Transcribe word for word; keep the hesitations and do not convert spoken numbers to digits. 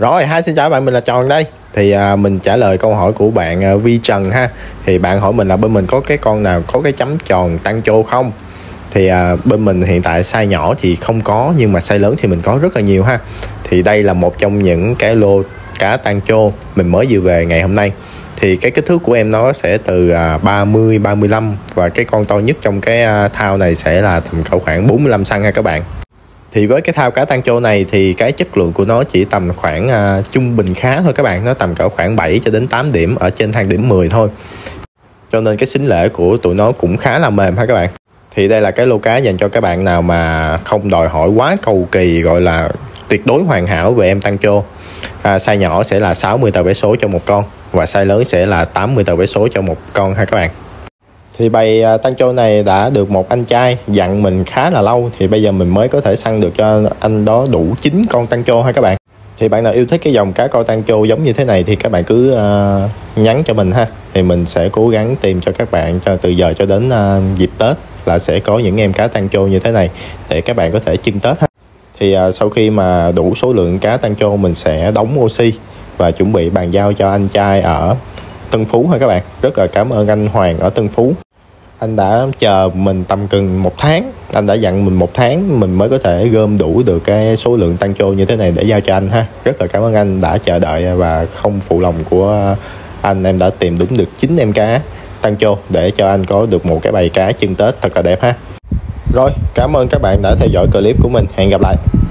Rồi, hai xin chào bạn, mình là Tròn đây. Thì à, mình trả lời câu hỏi của bạn à, Vi Trần ha. Thì bạn hỏi mình là bên mình có cái con nào có cái chấm tròn tăng chô không? Thì à, bên mình hiện tại size nhỏ thì không có, nhưng mà size lớn thì mình có rất là nhiều ha. Thì đây là một trong những cái lô cá tăng chô mình mới vừa về ngày hôm nay. Thì cái kích thước của em nó sẽ từ à, ba mươi, ba mươi lăm, và cái con to nhất trong cái à, thao này sẽ là tầm cỡ khoảng bốn mươi lăm xăng-ti-mét ha các bạn. Thì với cái thao cá tăng chô này thì cái chất lượng của nó chỉ tầm khoảng uh, trung bình khá thôi các bạn. Nó tầm cỡ khoảng bảy cho đến tám điểm ở trên thang điểm mười thôi. Cho nên cái xính lễ của tụi nó cũng khá là mềm ha các bạn. Thì đây là cái lô cá dành cho các bạn nào mà không đòi hỏi quá cầu kỳ, gọi là tuyệt đối hoàn hảo về em tăng chô. à, Size nhỏ sẽ là sáu mươi tờ vé số cho một con, và size lớn sẽ là tám mươi tờ vé số cho một con ha các bạn. Thì bầy tăng chô này đã được một anh trai dặn mình khá là lâu, thì bây giờ mình mới có thể săn được cho anh đó đủ chín con tăng chô ha các bạn. Thì bạn nào yêu thích cái dòng cá coi tăng chô giống như thế này thì các bạn cứ uh, nhắn cho mình ha. Thì mình sẽ cố gắng tìm cho các bạn cho từ giờ cho đến uh, dịp Tết là sẽ có những em cá tăng chô như thế này để các bạn có thể chưng Tết ha. Thì uh, sau khi mà đủ số lượng cá tăng chô, mình sẽ đóng oxy và chuẩn bị bàn giao cho anh trai ở Tân Phú ha các bạn. Rất là cảm ơn anh Hoàng ở Tân Phú. Anh đã chờ mình tầm gần một tháng, anh đã dặn mình một tháng mình mới có thể gom đủ được cái số lượng tăng chô như thế này để giao cho anh ha. Rất là cảm ơn anh đã chờ đợi và không phụ lòng của anh. Em đã tìm đúng được chín em cá tăng chô để cho anh có được một cái bầy cá chưng Tết thật là đẹp ha. Rồi, cảm ơn các bạn đã theo dõi clip của mình. Hẹn gặp lại.